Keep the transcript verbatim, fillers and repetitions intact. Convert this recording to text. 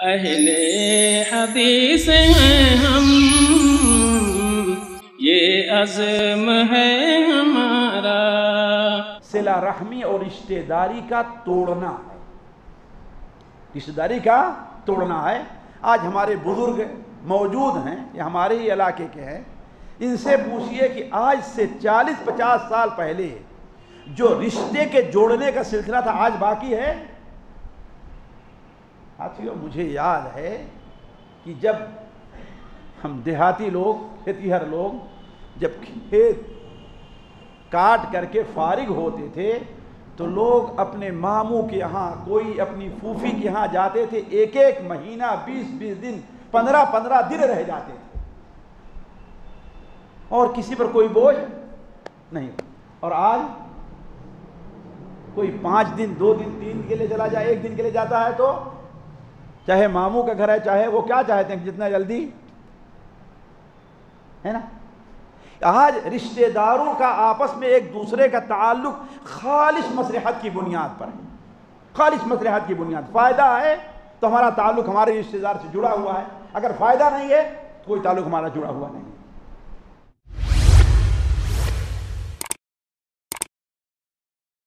अहले हदीस हैं हम, ये अज़्म है हमारा। सिला रहमी और रिश्तेदारी का तोड़ना है, रिश्तेदारी का तोड़ना है। आज हमारे बुजुर्ग मौजूद हैं, ये हमारे ही इलाके के हैं, इनसे पूछिए कि आज से चालीस पचास साल पहले जो रिश्ते के जोड़ने का सिलसिला था आज बाकी है। साथियों, मुझे याद है कि जब हम देहाती लोग, खेतीहर लोग जब खेत काट करके फारिग होते थे तो लोग अपने मामू के यहाँ, कोई अपनी फूफी के यहाँ जाते थे। एक एक महीना, बीस बीस दिन, पंद्रह पंद्रह दिन रह जाते थे और किसी पर कोई बोझ नहीं। और आज कोई पाँच दिन, दो दिन, तीन दिन के लिए चला जाए, एक दिन के लिए जाता है तो चाहे मामू का घर है, चाहे वो क्या चाहते हैं जितना जल्दी, है ना। आज रिश्तेदारों का आपस में एक दूसरे का ताल्लुक खालिश मसलहत की बुनियाद पर है, खालिश मसलहत की बुनियाद। फायदा है तो हमारा ताल्लुक हमारे रिश्तेदार से जुड़ा हुआ है, अगर फायदा नहीं है तो कोई ताल्लुक हमारा जुड़ा हुआ नहीं है।